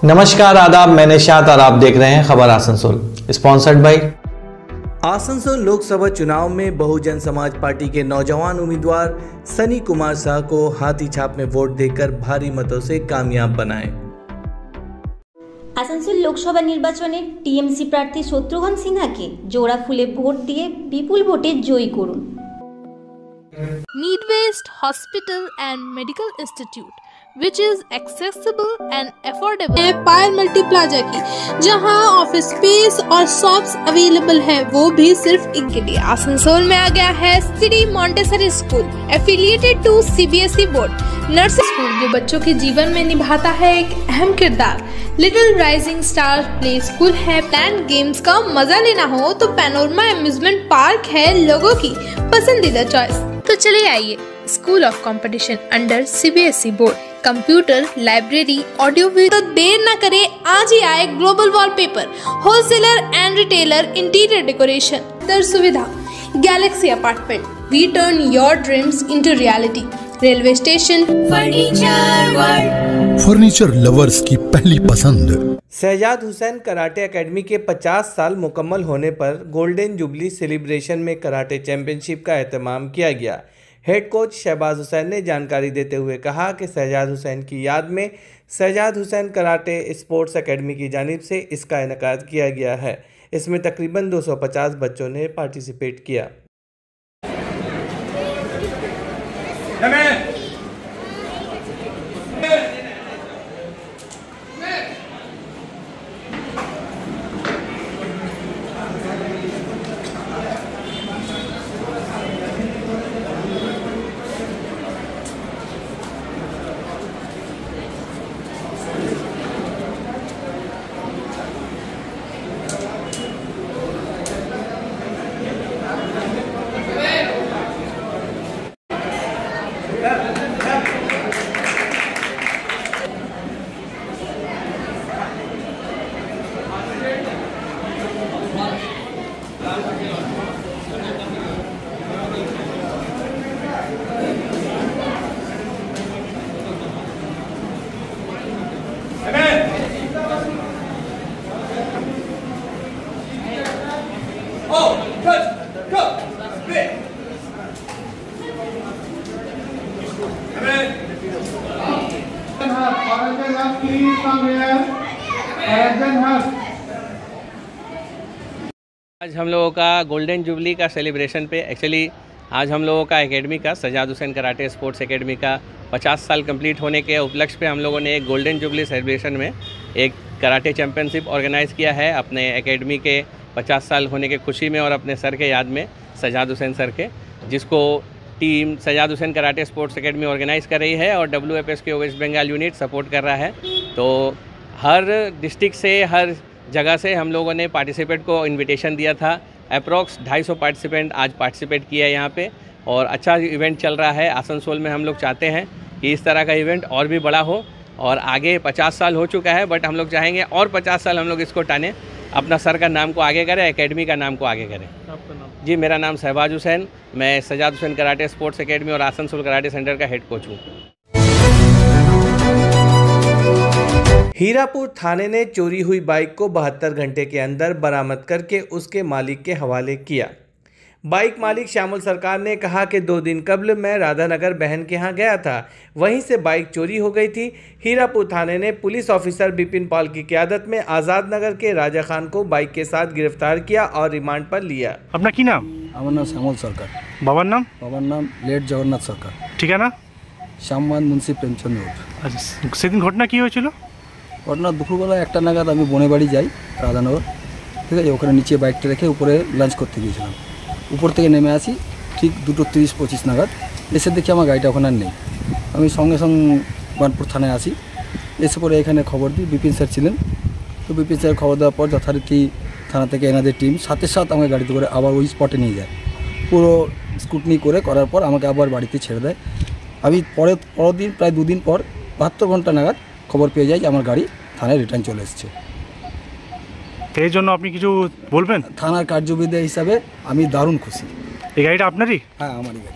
नमस्कार आदाब, मैं निशात और आप देख रहे हैं खबर आसनसोल, स्पॉन्सर्ड बाय। आसनसोल लोकसभा चुनाव में बहुजन समाज पार्टी के नौजवान उम्मीदवार सनी कुमार शाह को हाथी छाप में वोट देकर भारी मतों से कामयाब बनाएं। आसनसोल लोकसभा निर्वाचने टीएमसी प्रार्थी शत्रुघ्न सिन्हा के जोड़ा फुले भोट दिए विपुल भोटे जयी करुन। Need West Hospital and Medical Institute, which is accessible and affordable, है पायल मल्टी प्लाजा की, जहां ऑफिस स्पेस और शॉप्स अवेलेबल है, वो भी सिर्फ इनके लिए। आसनसोल में आ गया है city Montessori school affiliated to CBSE board nursery school, जो बच्चों के जीवन में निभाता है एक अहम किरदार। Little rising star play school है। लैंड गेम्स का मजा लेना हो तो पैनोरमा अम्यूजमेंट पार्क है लोगों की पसंदीदा चॉइस। तो चलिए आइए, school of competition under CBSE board, computer, library, audio video. तो देर न करें, आज ही आए global wallpaper, wholesaler and retailer, interior decoration, दर सुविधा, Galaxy apartment. We turn your dreams into reality. Railway station, furniture lovers की पहली पसंद। शहजाद हुसैन कराटे एकेडमी के 50 साल मुकम्मल होने पर गोल्डन जुबली सेलिब्रेशन में कराटे चैंपियनशिप का एहतमाम किया गया। हेड कोच शहबाज हुसैन ने जानकारी देते हुए कहा कि शहजाद हुसैन की याद में Shahzad Hussain karate sports academy की जानिब से इसका इनेकाद किया गया है। इसमें तकरीबन 250 बच्चों ने पार्टिसिपेट किया। आज हम लोगों का गोल्डन जुबली का सेलिब्रेशन पे एक्चुअली आज हम लोगों का एकेडमी का Shahzad Hussain karate sports academy का 50 साल कंप्लीट होने के उपलक्ष्य पे हम लोगों ने एक गोल्डन जुबली सेलिब्रेशन में एक कराटे चैंपियनशिप ऑर्गेनाइज़ किया है अपने एकेडमी के 50 साल होने के खुशी में और अपने सर के याद में, शहजाद हुसैन सर के, जिसको team Shahzad Hussain karate sports academy organise कर रही है और WFS के वेस्ट बंगाल यूनिट सपोर्ट कर रहा है। तो हर डिस्ट्रिक्ट से, हर जगह से हम लोगों ने पार्टिसिपेट को इनविटेशन दिया था। अप्रॉक्स 250 पार्टिसिपेंट आज पार्टिसिपेट किया है यहाँ पे और अच्छा इवेंट चल रहा है। आसनसोल में हम लोग चाहते हैं कि इस तरह का इवेंट और भी बड़ा हो और आगे 50 साल हो चुका है, बट हम लोग चाहेंगे और 50 साल हम लोग इसको टाने, अपना सर का नाम को आगे करें, एकेडमी का नाम को आगे करें। आपका नाम? जी, मेरा नाम शहबाज हुसैन, मैं Shahzad Hussain karate sports academy और आसनसोल कराटे सेंटर का हेड कोच हूँ। हीरापुर थाने ने चोरी हुई बाइक को 72 घंटे के अंदर बरामद करके उसके मालिक के हवाले किया। बाइक मालिक श्यामल सरकार ने कहा कि 2 दिन कबल मैं राधानगर बहन के यहाँ गया था, वहीं से बाइक चोरी हो गई थी। हीरापुर थाने ने पुलिस ऑफिसर बिपिन पॉल की क़यादत में आज़ाद नगर के राजा खान को बाइक के साथ गिरफ्तार किया और रिमांड पर लिया। अपना की नाम? আমার নাম শ্যামল সরকার। বাবার নাম? বাবার নাম লেট জগন্নাথ সরকার। ঠিকানা? শ্যামবান মুন্সি প্রেমচন্দ্র রোড। আচ্ছা, সেদিন ঘটনা কি হয়েছিল? ঘটনা দুপুরবেলা 1টা নাগাদ আমি বনে বাড়ি যাই রাধানগর, ঠিক আছে, ওখানে নিচে বাইকটা রেখে উপরে লাঞ্চ করতে গিয়েছিলাম। উপর থেকে নেমে আসি ঠিক 2:30-25 নাগাদ, এসে দেখি আমার গাড়িটা ওখানে আর নেই। আমি সঙ্গে সঙ্গে বানপুর থানায় আসি, এসে পরে এখানে খবর দিই, বিপিন স্যার ছিলেন। তো বিপিন স্যার খবর দেওয়ার পর যথারীতি থানা থেকে এনাদের টিম সাথে সাথ আমার গাড়িতে করে আবার ওই স্পটে নিয়ে যায়। পুরো স্কুটনি করার পর আমাকে আবার বাড়িতে ছেড়ে দেয়। আমি পরের দিন প্রায় 2 দিন পর 72 ঘন্টা নাগাদ খবর পেয়ে যাই যে আমার গাড়ি থানায় রিটার্ন চলে এসেছে। এই জন্য আপনি কিছু বলবেন? থানার কার্যবিধি হিসাবে আমি দারুণ খুশি। এই গাড়িটা আপনারই? হ্যাঁ, আমারই গাড়ি।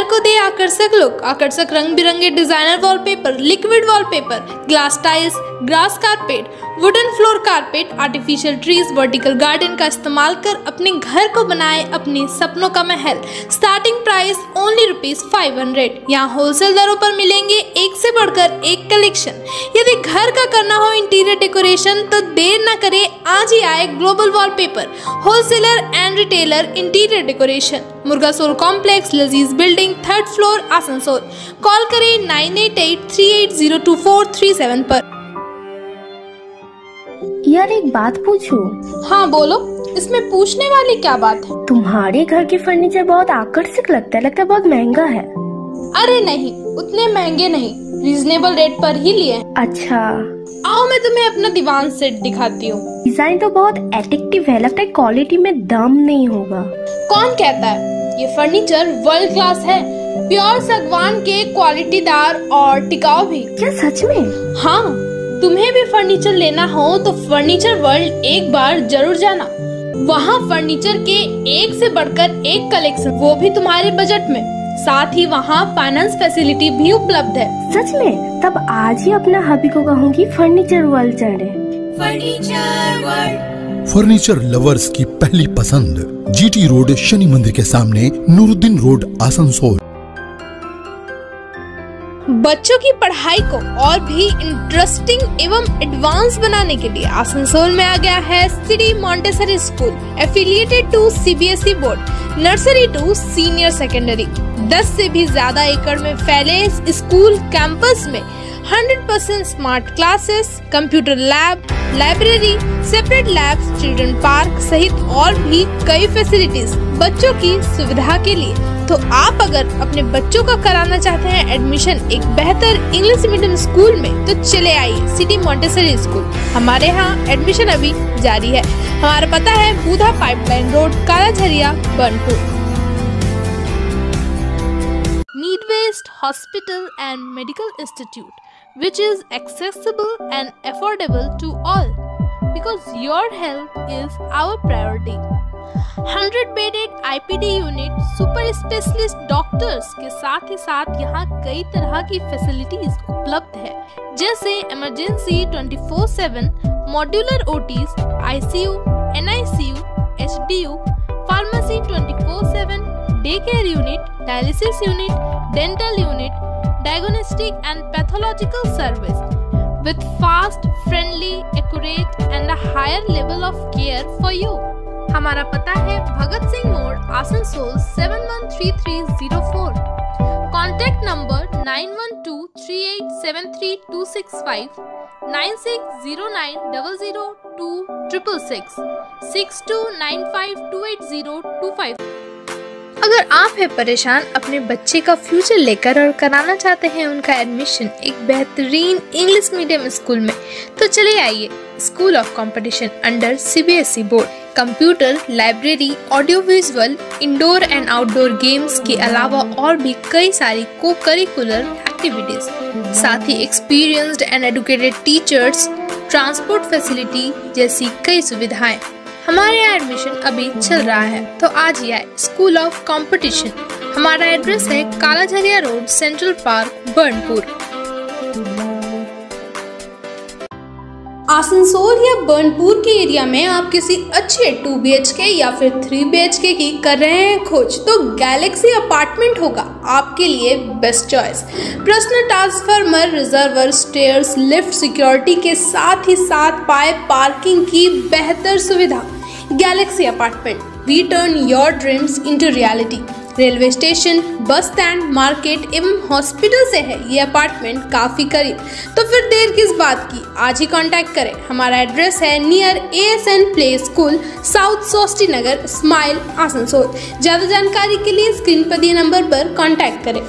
को दे आकर्षक लुक। आकर्षक रंग बिरंगे designer wallpaper, liquid wallpaper, glass tiles, grass carpet, wooden floor carpet, artificial trees, vertical garden का इस्तेमाल कर अपने घर को बनाए अपने सपनों का महल। Starting price only ₹500। यहाँ होलसेल दरों पर मिलेंगे एक से बढ़कर एक कलेक्शन। यदि घर का करना हो इंटीरियर डेकोरेशन तो देर न करें, आज ही आए global wallpaper, wholesaler and retailer interior decoration, Murgasol complex, Lajeez building, 3rd floor, Asansol. Call करें 9883802437 पर। यार एक बात पूछूं? हाँ बोलो, इसमें पूछने वाली क्या बात है? तुम्हारे घर के फर्नीचर बहुत आकर्षक लगता है बहुत महंगा है। अरे नहीं, उतने महंगे नहीं, रीजनेबल रेट पर ही लिए। अच्छा, आओ मैं तुम्हें अपना दीवान सेट दिखाती हूँ। डिजाइन तो बहुत एट्रैक्टिव है, लगता है क्वालिटी में दम नहीं होगा। कौन कहता है? ये फर्नीचर वर्ल्ड क्लास है, प्योर सागवान के, क्वालिटीदार और टिकाऊ भी। क्या सच में? हाँ, तुम्हें भी फर्नीचर लेना हो तो फर्नीचर वर्ल्ड एक बार जरूर जाना। वहाँ फर्नीचर के एक से बढ़कर एक कलेक्शन, वो भी तुम्हारे बजट में। साथ ही वहाँ फाइनेंस फैसिलिटी भी उपलब्ध है। सच में? तब आज ही अपना हबी को कहूँगी फर्नीचर वर्ल्ड चढ़े। फर्नीचर लवर्स की पहली पसंद, GT रोड, शनि मंदिर के सामने, नूरुद्दीन रोड, आसनसोल। बच्चों की पढ़ाई को और भी इंटरेस्टिंग एवं एडवांस बनाने के लिए आसनसोल में आ गया है city Montessori school, affiliated to CBSE board, nursery to senior secondary. 10 से भी ज्यादा एकड़ में फैले इस स्कूल कैंपस में 100% smart classes, computer lab, library, separate labs, children park सहित और भी कई फैसिलिटीज बच्चों की सुविधा के लिए। तो आप अगर अपने बच्चों का कराना चाहते हैं एडमिशन एक बेहतर इंग्लिश मीडियम स्कूल में तो चले आइए सिटी मॉन्टेसरी स्कूल। हमारे यहाँ एडमिशन अभी जारी है। हमारा पता है Budha pipeline road, Kalajharia, Burnpur. Midwest Hospital and Medical Institute, which is accessible and affordable to all, because your health is our priority. 100-bedded IPD unit, super specialist doctors के साथ ही साथ यहाँ कई तरह की फैसिलिटीज उपलब्ध है, जैसे emergency 24/7, modular OTs, ICU, NICU, HDU, pharmacy 24/7, day care unit, dialysis unit, dental unit, diagnostic and pathological service with fast, friendly, accurate and a higher level of care for you. हमारा पता है भगत सिंह मोड़, Asansol 713304। Contact number 9123873265, 9609002666, 6295280255। अगर आप हैं परेशान अपने बच्चे का फ्यूचर लेकर और कराना चाहते हैं उनका एडमिशन एक बेहतरीन इंग्लिश मीडियम स्कूल में, तो चले आइए school of competition under CBSE board. Computer, library, audio visual, indoor and outdoor games के अलावा और भी कई सारी को करिकुलर एक्टिविटीज, साथ ही experienced and educated teachers, transport facility जैसी कई सुविधाएं। हमारे यहाँ एडमिशन अभी चल रहा है, तो आज ही आए स्कूल ऑफ कंपटीशन। हमारा एड्रेस है Kalajharia road, central park, Burnpur. Asansol या बर्नपुर के एरिया में आप किसी अच्छे 2 BHK या फिर 3 BHK की कर रहे हैं खोज, तो गैलेक्सी अपार्टमेंट होगा आपके लिए best choice. Personal transformer, reservoir, stairs, lift, security के साथ ही साथ पाए पार्किंग की बेहतर सुविधा। Galaxy apartment, we turn your dreams into reality. Railway station, bus stand, market एवं हॉस्पिटल से है ये अपार्टमेंट काफ़ी करीब, तो फिर देर किस बात की, आज ही कांटेक्ट करें। हमारा एड्रेस है near ASN play school, south Sosti Nagar, Ismile, Asansol. ज़्यादा जानकारी के लिए स्क्रीन पर दिए नंबर पर कांटेक्ट करें।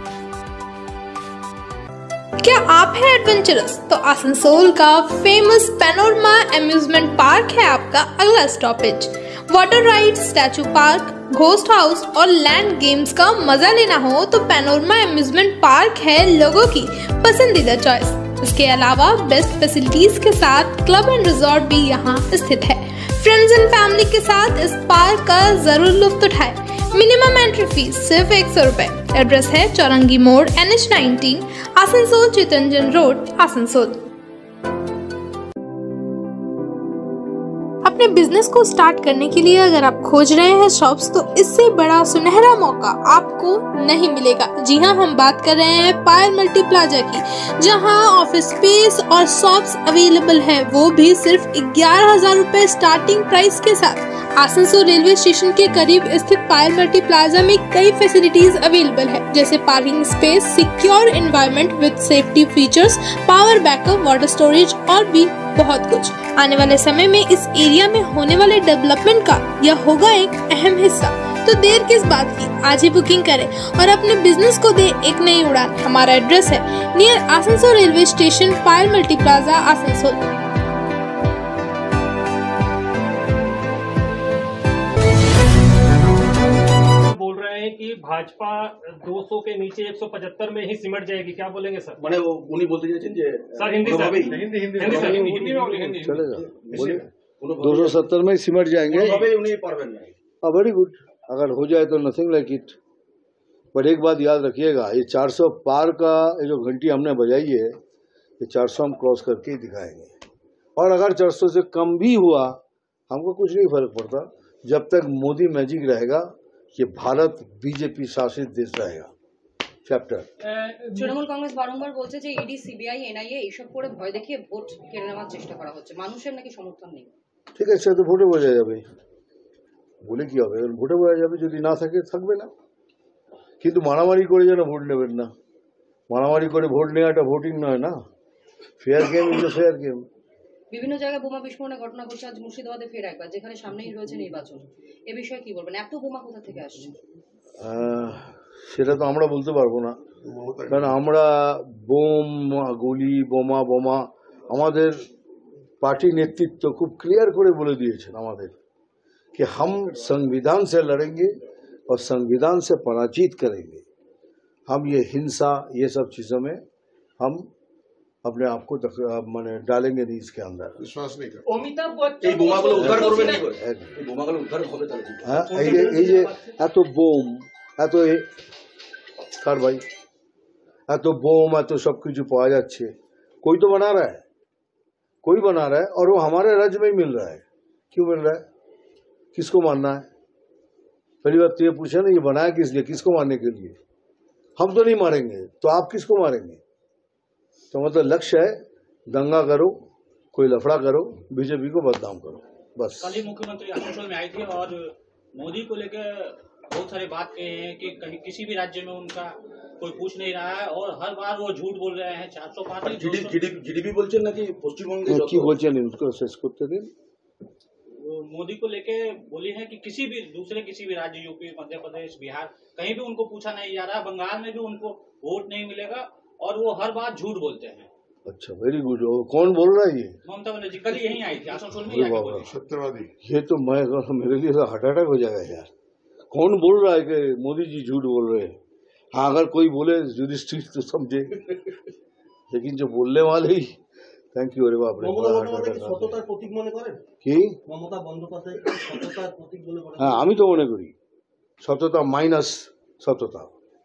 क्या आप हैं एडवेंचरस? तो आसनसोल का फेमस पैनोरमा अम्यूजमेंट पार्क है आपका अगला stoppage. Water ride, statue park, ghost house और लैंड गेम्स का मजा लेना हो तो पैनोरमा अम्यूजमेंट पार्क है लोगों की पसंदीदा चॉइस। इसके अलावा बेस्ट फैसिलिटीज के साथ क्लब एंड रिजॉर्ट भी यहाँ स्थित है। फ्रेंड्स एंड फैमिली के साथ इस पार्क का जरूर लुत्फ उठाएं। मिनिमम एंट्री फीस सिर्फ 100 रुपए। एड्रेस है चौरंगी मोड़ NH19 आसनसोल चितरंजन रोड आसनसोल। अपने बिजनेस को स्टार्ट करने के लिए अगर आप खोज रहे हैं शॉप्स, तो इससे बड़ा सुनहरा मौका आपको नहीं मिलेगा। जी हाँ, हम बात कर रहे हैं पायल मल्टी प्लाजा की, जहां ऑफिस स्पेस और शॉप्स अवेलेबल है, वो भी सिर्फ 11,000 रुपए स्टार्टिंग प्राइस के साथ। आसनसोल रेलवे स्टेशन के करीब स्थित पायल मल्टी प्लाजा में कई फैसिलिटीज अवेलेबल है, जैसे parking space, secure environment with safety features, power backup, water storage और भी बहुत कुछ। आने वाले समय में इस एरिया में होने वाले डेवलपमेंट का यह होगा एक अहम हिस्सा। तो देर किस बात की, आज ही बुकिंग करें और अपने बिजनेस को दे एक नई उड़ान। हमारा एड्रेस है near Asansol railway station, Payal multi plaza, Asansol. कि भाजपा 200 के नीचे 175 में ही सिमट जाएगी, क्या बोलेंगे सर? मैंने वो उन्हीं बोलते सर हिंदी चलेगा, बोलिए 270 में सिमट जाएंगे। वेरी गुड, अगर हो जाए तो नथिंग लाइक इट। पर एक बात याद रखिएगा, ये 400 पार का ये जो घंटी हमने बजाई है, ये 400 हम क्रॉस करके ही दिखाएंगे। और अगर 400 से कम भी हुआ हमको कुछ नहीं फर्क पड़ता, जब तक मोदी मैजिक रहेगा। ये भारत बीजेपी शासित देश रहेगा। চ্যাপ্টার তৃণমূল কংগ্রেস বারংবার বলছে যে ইডি, সিবিআই, এনআইএ এইসব করে ভয় দেখিয়ে ভোট কেড়ে নেওয়ার চেষ্টা করা হচ্ছে, মানুষের নাকি সমর্থন নেই। ঠিক আছে, তো ভোটে বোঝা যাবে, বলে কি হবে, ভোটে বোঝা যাবে। যদি না থাকে থাকবে না, কিন্তু মারামারি করে যেন ভোট নেবেন না। মারামারি করে ভোট নেওয়াটা ভোটিং নয় না, fair game is a fair game. বিভিন্ন জায়গায় বোমা বিস্ফোরণের ঘটনা ঘটছে, আজ মুর্শিদাবাদে ফের একবার, যেখানে সামনেই রয়েছে নির্বাচন। এ বিষয়ে কি বলবেন, এত বোমা কোথা থেকে আসছে? সেটা তো আমরা বলতে পারবো না, কারণ আমরা বোম, গুলি, বোমা আমাদের পার্টি নেতৃত্ব খুব ক্লিয়ার করে বলে দিয়েছেন আমাদের कि हम संविधान से लड़ेंगे और संविधान से पराजित करेंगे। हम ये हिंसा, ये सब चीज़ों में हम अपने आप को माने डालेंगे नहीं, इसके अंदर विश्वास नहीं कर। অমিতাভ বচ্চন এই বোমাগুলো উদ্ধার করবেন কি করে? এই বোমাগুলো উদ্ধার হবে তাহলে ঠিক। হ্যাঁ, এই যে এত বোম, এত কার ভাই, এত বোম, এত सब কিছু পাওয়া যাচ্ছে, कोई तो बना रहा है, कोई बना रहा है, और वो हमारे राज्य में ही मिल रहा है। क्यों मिल रहा है? किसको मारना है? पहली बात तो ये पूछा ना, ये बनाया किस लिए, किसको मारने के लिए? हम तो नहीं मारेंगे, तो आप किसको मारेंगे? तो मतलब लक्ष्य है दंगा करो, कोई लफड़ा करो, बीजेपी को बदनाम करो, बस। कल ही मुख्यमंत्री आसनसोल में आई थी और मोदी को लेकर बहुत सारे बात कहे हैं कि कहीं किसी भी राज्य में उनका कोई पूछ नहीं रहा है और हर बार वो झूठ बोल रहे हैं। 400 पार জিডিপি বলছেন নাকি পশ্চিমবঙ্গে কি বলছেন उसको শেষ করতে দিন। मोदी को लेके बोली है कि किसी भी राज्य, यूपी, मध्य प्रदेश, बिहार, कहीं भी उनको पूछा नहीं जा रहा, बंगाल में भी उनको वोट नहीं मिलेगा और वो हर बार झूठ बोलते हैं। अच्छा, वेरी गुड। कौन बोल रहा है ये? ममता बनर्जी कल यहीं आई थी, आसनसोल में सत्यवादी। ये तो मैं मेरे लिए तो हार्ट अटैक हो जाएगा यार। कौन बोल रहा है कि मोदी जी झूठ बोल रहे हैं? हाँ, अगर कोई बोले जुडिस्ट्रिक्ट तो समझे, लेकिन जो बोलने वाले ही, थैंक यू। अरे बाप रे, সততার প্রতীক মনে করেন কি মমতা বন্দ্যোপাধ্যায় সততার প্রতীক বলে মনে করেন? হ্যাঁ, আমি তো মনে করি সততা মাইনাস সততা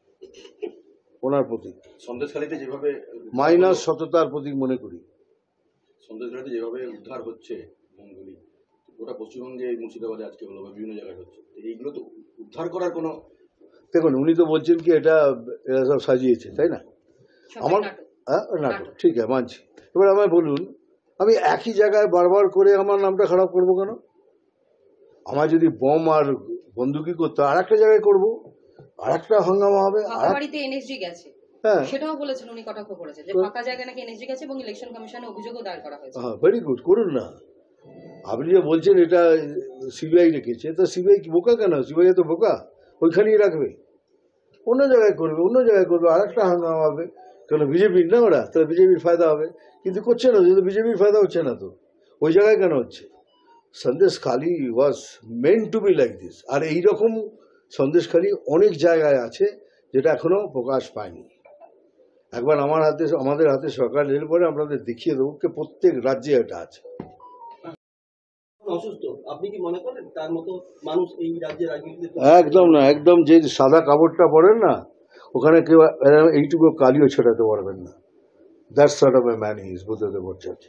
ওনার প্রতীক। সন্দেশখালীতে যেভাবে মাইনাস সততার প্রতীক মনে করি। সন্দেশখালীতে যেভাবে উদ্ধার হচ্ছে বোমগুলি, গোটা পশ্চিমবঙ্গে, মুর্শিদাবাদে আজকে হলো বা বিভিন্ন জায়গায় হচ্ছে, এইগুলো তো উদ্ধার করার কোনো, দেখুন উনি তো বলছেন কি এটা এরা সব সাজিয়েছে, তাই না? আমার নাটক, ঠিক আছে, মানছি। এবার আমায় বলুন, আমি একই জায়গায় বারবার করে আমার নামটা খারাপ করবো কেন? আমার যদি বোম আর বন্দুকি করতে আর একটা জায়গায় করবো, আর একটা হাঙ্গামা হবে। বাড়িতে এনএসজি গেছে, সেটাও বলেছেন উনি, কটাক্ষ করেছেন যে ফাঁকা জায়গা নাকি এনএসজি গেছে এবং ইলেকশন কমিশনে অভিযোগও দায়ের করা হয়েছে। হ্যাঁ, ভেরি গুড, করুন না। আপনি যে বলছেন এটা সিবিআই রেখেছে, তো সিবিআই কি বোকা কেন? সিবিআই তো বোকা, ওইখানেই রাখবে, অন্য জায়গায় করবে, অন্য জায়গায় করবে, আর একটা হাঙ্গামা হবে। কেন বিজেপির না ওরা? তাহলে বিজেপির ফায়দা হবে, কিন্তু করছে না, যেহেতু বিজেপির ফায়দা হচ্ছে না, তো ওই জায়গায় কেন হচ্ছে? Sandeshkhali was meant to be like this. আর এইরকম সন্দেশখালী অনেক জায়গায় আছে যেটা এখনো প্রকাশ পায়নি। একবার আমাদের হাতে সরকার এলে পরে আপনাদের দেখিয়ে দেবো যে প্রত্যেক রাজ্যে এটা আছে। অসুস্থ, আপনি কি মনে করেন তার মতো মানুষ এই রাজ্যের রাজনীতিতে? একদম না, একদম। যে সাদা কাপড়টা পরেন না, ওখানে কেউ এইটুকু কালিও ছেটাতে পারবেন না। That's sort of a man he is, Buddhadeb Bhattacharya.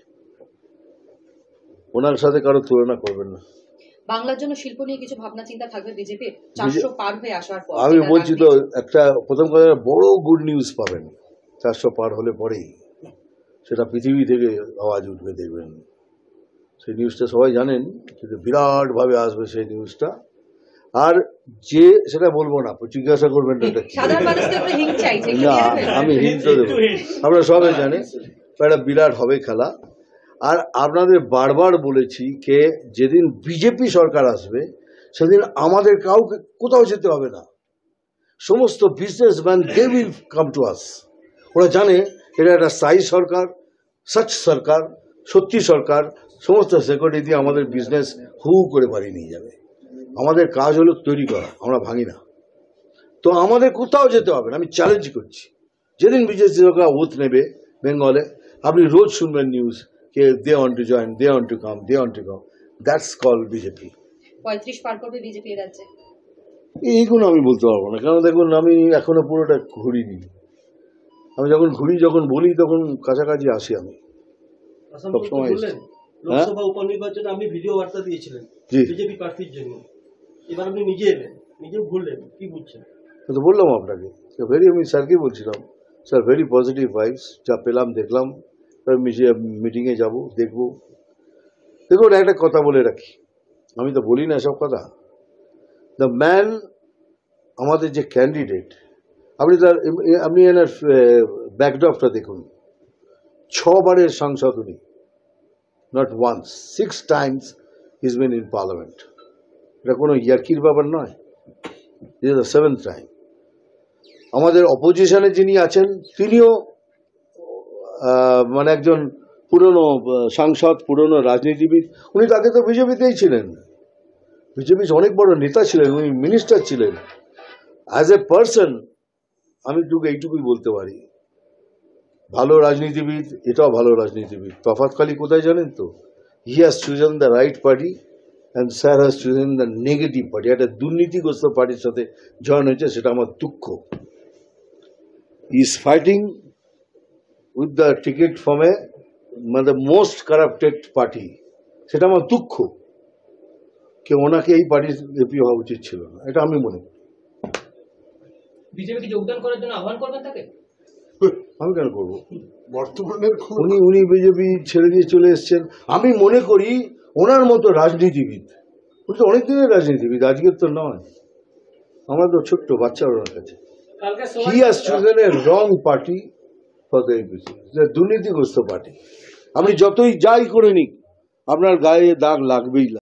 ওনার সাথে কারো তুলনা করবেন না। বাংলার জন্য শিল্প নিয়ে কিছু ভাবনা চিন্তা থাকবে বিজেপির 400 পার হয়ে আসার পর? আমি বলছি তো, একটা প্রথম কথা বড় গুড নিউজ পাবেন 400 পার হলে পরেই, সেটা পৃথিবী থেকে আওয়াজ উঠবে, দেখবেন। সেই নিউজটা সবাই জানেন, কিন্তু বিরাট ভাবে আসবে সেই নিউজটা। আর যে সেটা বলবো না, জিজ্ঞাসা করবেন না আমি হিন্ট তো দেবো, আপনারা সবাই জানেন এটা বিরাট হবে খেলা। আর আপনাদের বারবার বলেছি কে যেদিন বিজেপি সরকার আসবে সেদিন আমাদের কাউকে কোথাও যেতে হবে না। সমস্ত businessman they will come to us. ওরা জানে এটা একটা স্থায়ী সরকার, সচ সরকার, সত্যি সরকার। সমস্ত সিকিউরিটি দিয়ে আমাদের বিজনেস হু করে বাড়িয়ে নিয়ে যাবে। আমাদের কাজ হলো তৈরি করা, আমরা ভাঙি না। তো আমাদের কোথাও যেতে হবে না, আমি চ্যালেঞ্জ করছি। যেদিন বিজেপি সরকার ওথ নেবে বেঙ্গলে, আপনি রোজ শুনবেন নিউজ কে they want to join, they want to come, they want to come. That's called BJP. 35 পার করবে বিজেপি রাজ্যে? এইগুলো আমি বলতে পারবো না, কারণ দেখুন আমি এখনো পুরোটা ঘুরিনি। আমি যখন ঘুরি, যখন বলি, তখন কাছাকাছি আসি। আমি সবসময় লোকসভা উপনির্বাচনে আপনি ভিডিও বার্তা দিয়েছিলেন বিজেপি প্রার্থীর জন্য, এবার আপনি নিজে এলেন, নিজে ঘুরলেন, কি বুঝছেন? তো বললাম আপনাকে, আমি স্যারকে বলছিলাম, স্যার ভেরি পজিটিভ ভাইবস, যা পেলাম দেখলাম, মিটিংয়ে যাব, দেখবো। দেখুন একটা কথা বলে রাখি, আমি তো বলি না সব কথা। দ্য ম্যান, আমাদের যে ক্যান্ডিডেট, আপনি এনার ব্যাকড্রপটা দেখুন। 6 বারের সাংসদ উনি, not once, 6 times he's been in parliament. এটা কোনো ইয়ার্কির ব্যাপার নয়, this is the 7th time. আমাদের অপোজিশনে যিনি আছেন তিনিও মানে একজন পুরনো সাংসদ, পুরনো রাজনীতিবিদ। উনি তাকে তো বিজেপিতেই ছিলেন, বিজেপির অনেক বড় নেতা ছিলেন, উনি মিনিস্টার ছিলেন। অ্যাজ এ পার্সন আমি এইটুকুই বলতে পারি, ভালো রাজনীতিবিদ, এটাও ভালো রাজনীতিবিদ। তফাৎ খালি কোথায় জানেন তো? He has chosen the right party and sir has chosen the negative party. একটা দুর্নীতিগ্রস্ত পার্টির সাথে জয়েন হয়েছে, সেটা আমার দুঃখ। He is fighting with the ticket from a মানে মোস্ট কারাপ্টেড পার্টি, সেটা আমার দুঃখ। কে ওনাকে এই পার্টির এপি হওয়া উচিত ছিল না, এটা আমি মনে করি। বিজেপি যোগদান করার জন্য আহ্বান করবেন তাকে? আমি কেন করবো? উনি বিজেপি ছেড়ে দিয়ে চলে এসছেন। আমি মনে করি ওনার মতো রাজনীতিবিদ, উনি তো অনেক দিনের রাজনীতিবিদ, আজকের তো নয়। আমরা তো ছোট্ট বাচ্চা ওনার কাছে। He has chosen a wrong party for the APC, দুর্নীতিগ্রস্ত পার্টি। আপনি যতই যাই করে নিক, আপনার গায়ে দাগ লাগবেই।